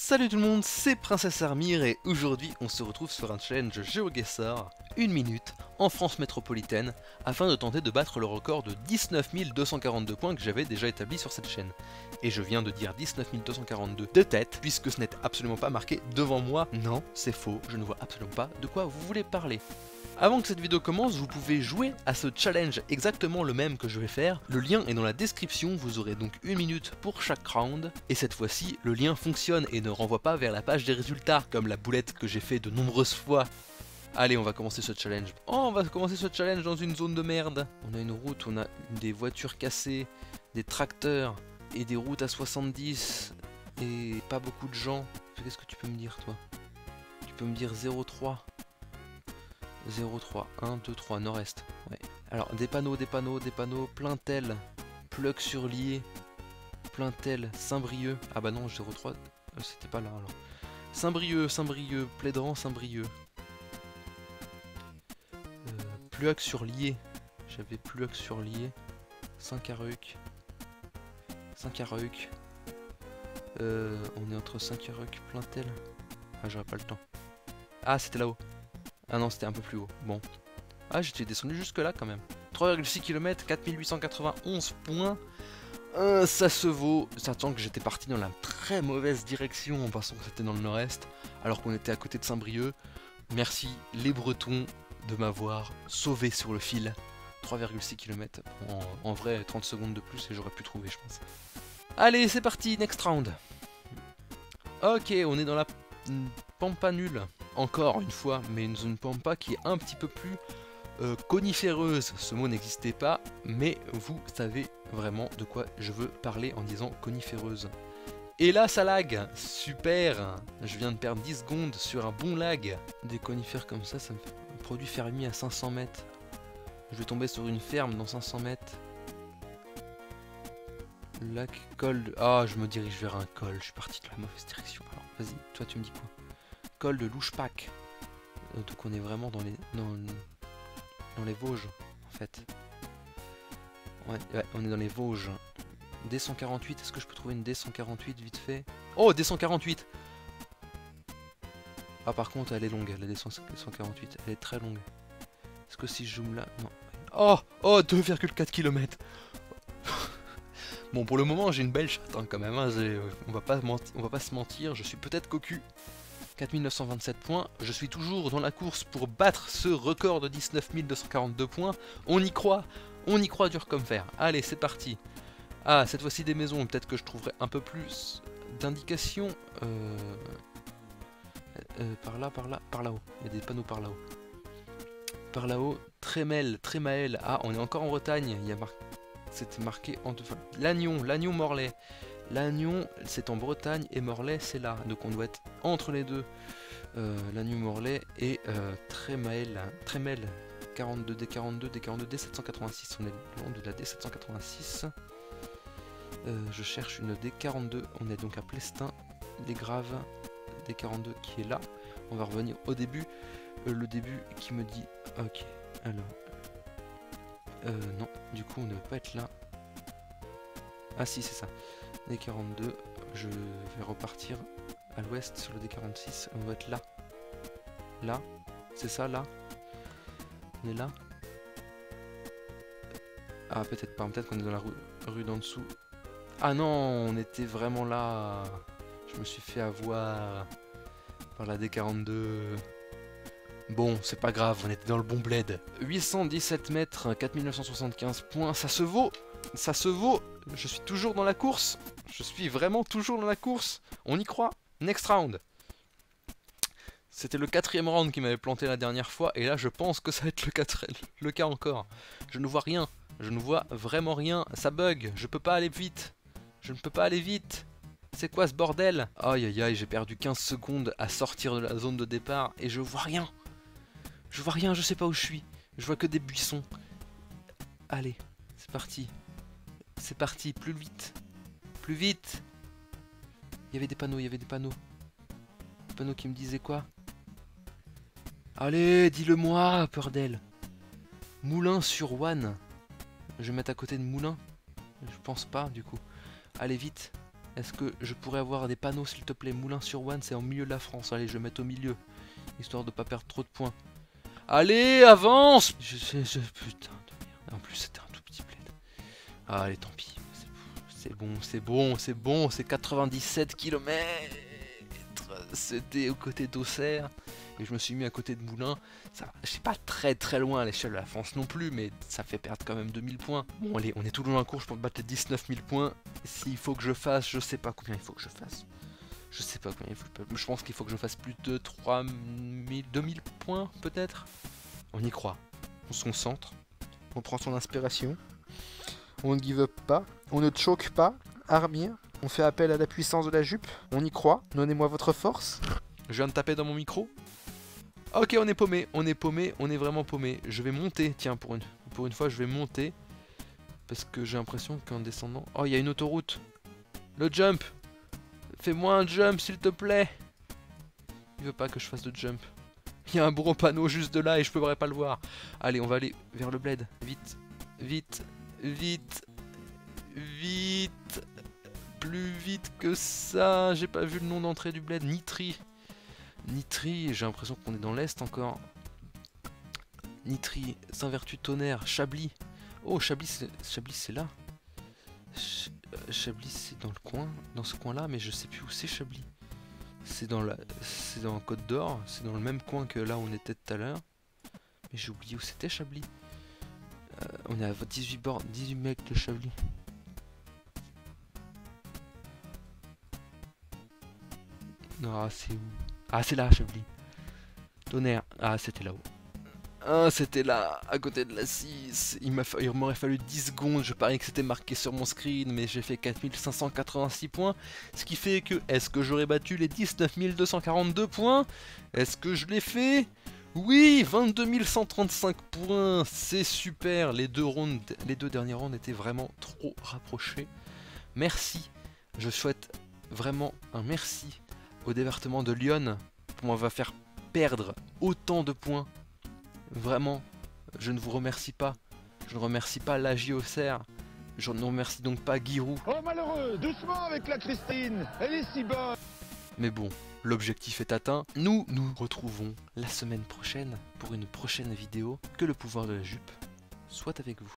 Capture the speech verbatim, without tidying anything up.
Salut tout le monde, c'est Princesse Armire et aujourd'hui on se retrouve sur un challenge GeoGuessr, une minute, en France métropolitaine, afin de tenter de battre le record de dix-neuf mille deux cent quarante-deux points que j'avais déjà établi sur cette chaîne. Et je viens de dire dix-neuf mille deux cent quarante-deux de tête, puisque ce n'est absolument pas marqué devant moi. Non, c'est faux, je ne vois absolument pas de quoi vous voulez parler. Avant que cette vidéo commence, vous pouvez jouer à ce challenge exactement le même que je vais faire. Le lien est dans la description, vous aurez donc une minute pour chaque round. Et cette fois-ci, le lien fonctionne et ne renvoie pas vers la page des résultats, comme la boulette que j'ai fait de nombreuses fois. Allez, on va commencer ce challenge. Oh, on va commencer ce challenge dans une zone de merde. On a une route, on a des voitures cassées, des tracteurs et des routes à soixante-dix. Et pas beaucoup de gens. Qu'est-ce que tu peux me dire, toi? Tu peux me dire zéro trois. zéro trois, un, deux, trois, nord-est. Ouais. Alors, des panneaux, des panneaux, des panneaux, Plaintel, Pleuc-sur-Lier, Plaintel, Saint-Brieuc. Ah bah non, zéro trois, euh, c'était pas là alors. Saint-Brieuc, Saint-Brieuc, Plédran, Saint-Brieuc. Euh, Pleuc-sur-Lier. J'avais Pleuc-sur-Lier. Saint-Caruc. Saint-Caruc. Euh, on est entre Saint-Caruc, Plaintel. Ah, j'aurais pas le temps. Ah, c'était là-haut. Ah non, c'était un peu plus haut. Bon. Ah, j'étais descendu jusque là quand même. trois virgule six kilomètres, quatre mille huit cent quatre-vingt-onze points. Euh, ça se vaut. Sachant que j'étais parti dans la très mauvaise direction en pensant que c'était dans le nord-est. Alors qu'on était à côté de Saint-Brieuc. Merci les Bretons de m'avoir sauvé sur le fil. trois virgule six kilomètres. En, en vrai, trente secondes de plus et j'aurais pu trouver, je pense. Allez, c'est parti, next round. Ok, on est dans la pampa nulle. Encore une fois, mais une zone pampa qui est un petit peu plus euh, coniféreuse. Ce mot n'existait pas, mais vous savez vraiment de quoi je veux parler en disant coniféreuse. Et là, ça lag. Super. Je viens de perdre dix secondes sur un bon lag. Des conifères comme ça, ça me fait un produit fermier à cinq cents mètres. Je vais tomber sur une ferme dans cinq cents mètres. Lac, col de... Ah, je me dirige vers un col. Je suis parti de la mauvaise direction. Alors, vas-y, toi, tu me dis quoi? Col de Louchpac. Euh, donc on est vraiment dans les dans, dans les Vosges en fait. Ouais, ouais, on est dans les Vosges. D cent quarante-huit, est-ce que je peux trouver une D cent quarante-huit vite fait? Oh, D cent quarante-huit. Ah par contre elle est longue, la D cent quarante-huit, elle est très longue. Est-ce que si je zoome là? Non. Oh, oh, deux virgule quatre kilomètres. Bon, pour le moment j'ai une belle chatte hein, quand même, hein. on, va pas on va pas se mentir, je suis peut-être cocu. quatre mille neuf cent vingt-sept points, je suis toujours dans la course pour battre ce record de dix-neuf mille deux cent quarante-deux points. On y croit, on y croit dur comme fer. Allez, c'est parti. Ah, cette fois-ci des maisons, peut-être que je trouverai un peu plus d'indications. Euh... Euh, par là, par là, par là-haut. Il y a des panneaux par là-haut. Par là-haut, Trémel, Trémael. Ah, on est encore en Bretagne. Il y a mar... C'était marqué en deux fois. Lannion, Lannion Morlaix. Lannion, c'est en Bretagne et Morlaix, c'est là. Donc on doit être entre les deux. Euh, Lannion Morlaix et euh, Trémael, Trémel, quarante-deux D quarante-deux, D quarante-deux, D sept cent quatre-vingt-six. On est loin de la D sept cent quatre-vingt-six. Euh, je cherche une D quarante-deux. On est donc à Plestin, les Graves, D quarante-deux qui est là. On va revenir au début. Euh, le début qui me dit. Ok, alors. Euh, non, du coup on ne peut pas être là. Ah si, c'est ça. D quarante-deux, je vais repartir à l'ouest sur le D quarante-six, on va être là. Là, c'est ça, là. On est là. Ah, peut-être pas, peut-être qu'on est dans la rue, rue d'en dessous. Ah non, on était vraiment là. Je me suis fait avoir par la D quarante-deux. Bon, c'est pas grave, on était dans le bon bled. huit cent dix-sept mètres, quatre mille neuf cent soixante-quinze points, ça se vaut. Ça se vaut. Je suis toujours dans la course. Je suis vraiment toujours dans la course. On y croit. Next round. C'était le quatrième round qui m'avait planté la dernière fois. Et là, je pense que ça va être le, quatre... le cas encore. Je ne vois rien. Je ne vois vraiment rien. Ça bug. Je peux pas aller vite. Je ne peux pas aller vite. C'est quoi ce bordel? Aïe aïe aïe, j'ai perdu quinze secondes à sortir de la zone de départ. Et je vois rien. Je vois rien, je sais pas où je suis. Je vois que des buissons. Allez, c'est parti. C'est parti, plus vite. Plus vite. Il y avait des panneaux, il y avait des panneaux. Des panneaux qui me disaient quoi? Allez, dis-le-moi, bordel. Moulin-sur-Ouane. Je vais mettre à côté de Moulin. Je pense pas, du coup. Allez, vite. Est-ce que je pourrais avoir des panneaux s'il te plaît? Moulins-sur-Ouane, c'est en milieu de la France. Allez, je vais mettre au milieu, histoire de pas perdre trop de points. Allez, avance! je, je, je, Putain de merde. En plus, c'était un tout petit bled. Ah, allez, tant pis. C'est bon, c'est bon, c'est bon. C'est quatre-vingt-dix-sept kilomètres. C'était aux côtés d'Auxerre. Et je me suis mis à côté de Moulins. Ça, je suis pas très très loin à l'échelle de la France non plus, mais ça fait perdre quand même deux mille points. Bon, allez, on est tout le long dans la course pour battre les dix-neuf mille points. S'il faut que je fasse, je sais pas combien il faut que je fasse. Je sais pas combien il faut. Je pense qu'il faut que je fasse plus de trois mille, deux mille points peut-être. On y croit. On se concentre. On prend son inspiration. On ne give up pas. On ne choque pas. Armire. On fait appel à la puissance de la jupe. On y croit. Donnez-moi votre force. Je viens de taper dans mon micro. Ok, on est paumé. On est paumé. On est vraiment paumé. Je vais monter. Tiens, pour une, pour une fois, je vais monter. Parce que j'ai l'impression qu'en descendant... Oh, il y a une autoroute. Le jump. Fais-moi un jump, s'il te plaît. Il veut pas que je fasse de jump. Il y a un gros panneau juste de là et je pourrais pas le voir. Allez, on va aller vers le bled. Vite, vite, vite, vite. Plus vite que ça. J'ai pas vu le nom d'entrée du bled. Nitry. Nitry, j'ai l'impression qu'on est dans l'est encore. Nitry, Saint-Vertu-Tonnerre, Chablis. Oh, Chablis, Chablis c'est là. Ch Chablis c'est dans le coin, dans ce coin là, mais je sais plus où c'est Chablis. C'est dans la, c'est dans Côte d'Or, c'est dans le même coin que là où on était tout à l'heure. Mais j'ai oublié où c'était Chablis. Euh, on est à dix-huit bords, dix-huit mecs de Chablis. Ah, c'est où? Ah, c'est là, Chablis. Tonnerre. Ah, c'était là-haut. Ah, c'était là, à côté de la six. Il m'aurait fallu dix secondes. Je parie que c'était marqué sur mon screen, mais j'ai fait quatre mille cinq cent quatre-vingt-six points. Ce qui fait que, est-ce que j'aurais battu les dix-neuf mille deux cent quarante-deux points? Est-ce que je l'ai fait? Oui, vingt-deux mille cent trente-cinq points. C'est super. Les deux, rounds, les deux derniers rounds étaient vraiment trop rapprochés. Merci. Je souhaite vraiment un merci au département de Lyon pour m'avoir fait perdre autant de points. Vraiment, je ne vous remercie pas. Je ne remercie pas l'A J Auxerre. Je ne remercie donc pas Giroud. Oh malheureux, doucement avec la Christine, elle est si bonne. Mais bon, l'objectif est atteint. Nous nous retrouvons la semaine prochaine pour une prochaine vidéo. Que le pouvoir de la jupe soit avec vous.